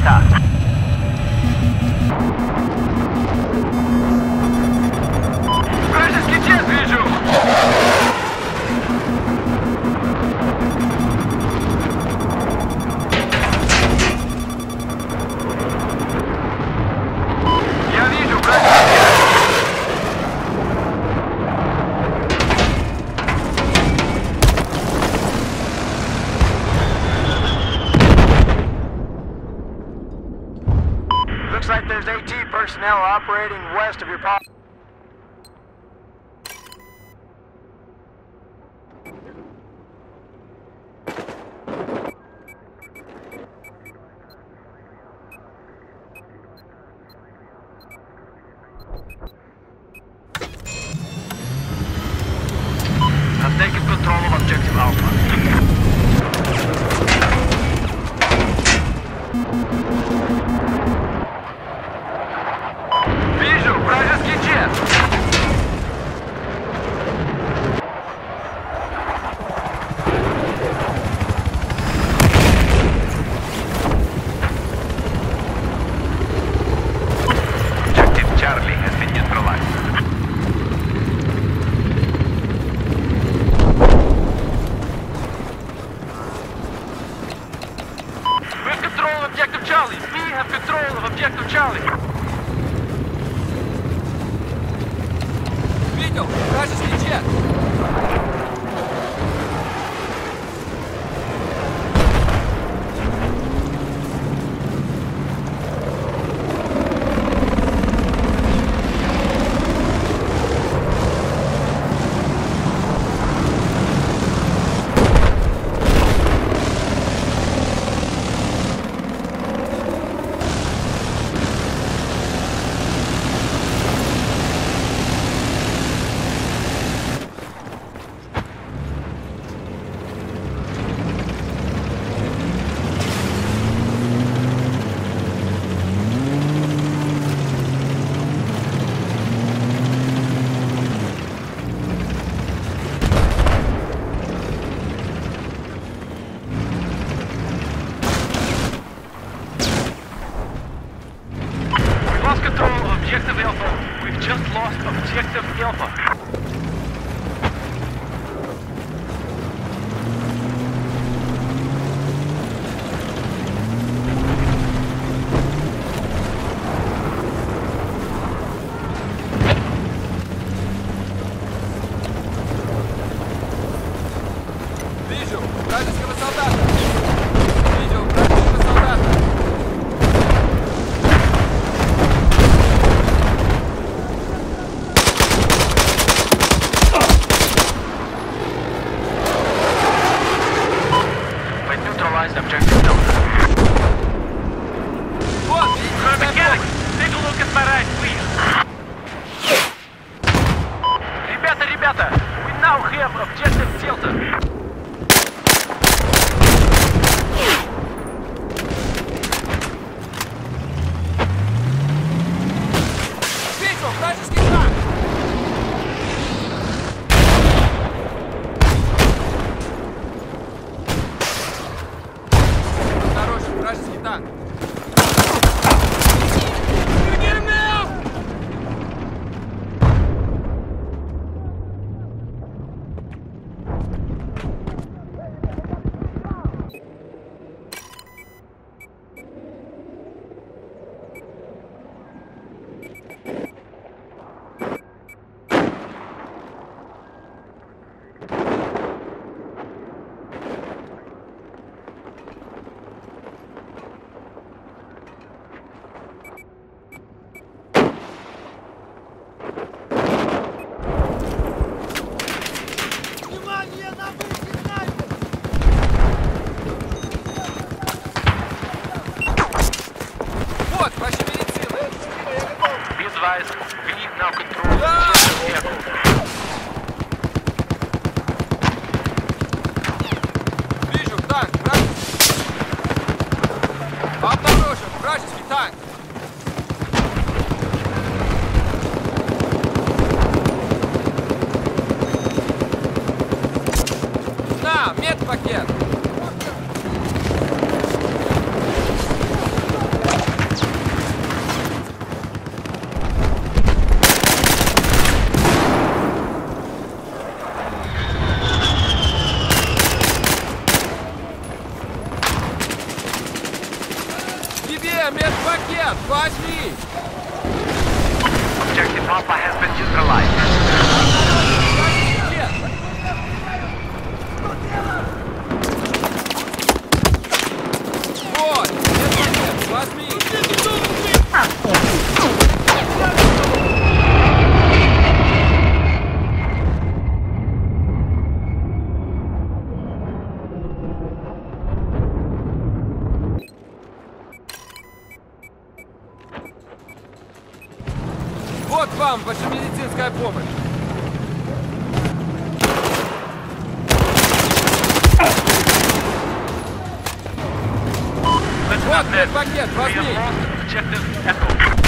места. Вражеский jet вижу! Я вижу вражеский jet! Looks like there's AT personnel operating west of your pop. I've taken control of objective Alpha. Вижу вражеский джет! Objective Charlie has been neutralized. We have control of objective Charlie. We have control of objective Charlie. Видел? Вражеский джет! Lost control of objective Alpha. We've just lost objective Alpha. Вижу! Вражеского солдата! Видел вражеского солдата! We've neutralized objective Delta. Вот, видите, Mechanic, take a look at my right, please. Ребята, we now have objective Delta. Видел вражеский танк! Осторожен, вражеский танк! Вот, ваши медицины! Be advised, we now control objective vehicle. Вижу танк, вражеский! Обнаружен, вражеский танк! На, медпакет! Тебе медпакет, возьми! Objective Alpha has been neutralized. Вот, медпакет, возьми! Вот вам ваша медицинская помощь. Listen Вот up, men. медпакет, We have возьми. lost objective Echo.